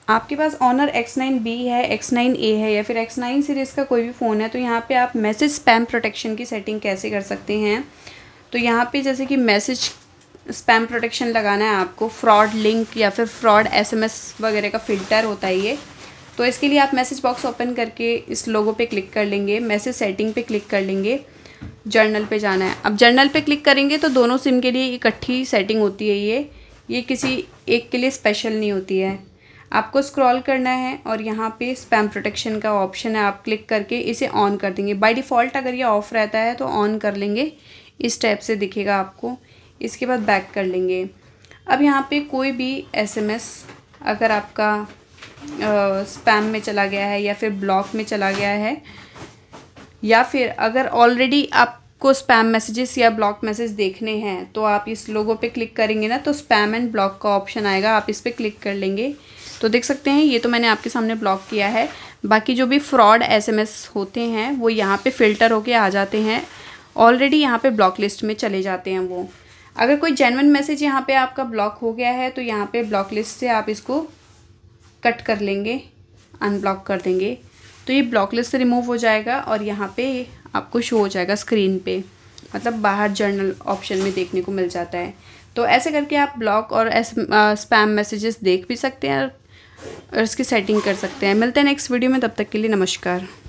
आपके पास honour X9B है, X9A है या फिर X9 सीरीज़ का कोई भी फ़ोन है, तो यहाँ पे आप मैसेज स्पैम प्रोटेक्शन की सेटिंग कैसे कर सकते हैं। तो यहाँ पे जैसे कि मैसेज स्पैम प्रोटेक्शन लगाना है आपको, फ्रॉड लिंक या फिर फ्रॉड SMS वगैरह का फ़िल्टर होता है ये। तो इसके लिए आप मैसेज बॉक्स ओपन करके इस लोगो पे क्लिक कर लेंगे, मैसेज सेटिंग पे क्लिक कर लेंगे, जर्नल पे जाना है। अब जर्नल पे क्लिक करेंगे तो दोनों सिम के लिए इकट्ठी सेटिंग होती है ये किसी एक के लिए स्पेशल नहीं होती है। आपको स्क्रॉल करना है और यहाँ पे स्पैम प्रोटेक्शन का ऑप्शन है, आप क्लिक करके इसे ऑन कर देंगे। बाय डिफ़ॉल्ट अगर ये ऑफ़ रहता है तो ऑन कर लेंगे, इस टाइप से दिखेगा आपको। इसके बाद बैक कर लेंगे। अब यहाँ पे कोई भी SMS अगर आपका स्पैम में चला गया है या फिर ब्लॉक में चला गया है, या फिर अगर ऑलरेडी आपको स्पैम मैसेजेस या ब्लॉक मैसेज देखने हैं, तो आप इस लोगो पे क्लिक करेंगे ना तो स्पैम एंड ब्लॉक का ऑप्शन आएगा, आप इस पर क्लिक कर लेंगे तो देख सकते हैं ये तो मैंने आपके सामने ब्लॉक किया है। बाकी जो भी फ्रॉड SMS होते हैं वो यहाँ पे फ़िल्टर होके आ जाते हैं, ऑलरेडी यहाँ पे ब्लॉक लिस्ट में चले जाते हैं वो। अगर कोई जेन्युइन मैसेज यहाँ पे आपका ब्लॉक हो गया है तो यहाँ पे ब्लॉक लिस्ट से आप इसको कट कर लेंगे, अनब्लॉक कर देंगे तो ये ब्लॉक लिस्ट से रिमूव हो जाएगा और यहाँ पे आपको शो हो जाएगा स्क्रीन पे, मतलब बाहर जर्नल ऑप्शन में देखने को मिल जाता है। तो ऐसे करके आप ब्लॉक और स्पैम मैसेजेस देख भी सकते हैं और इसकी सेटिंग कर सकते हैं। मिलते हैं नेक्स्ट वीडियो में, तब तक के लिए नमस्कार।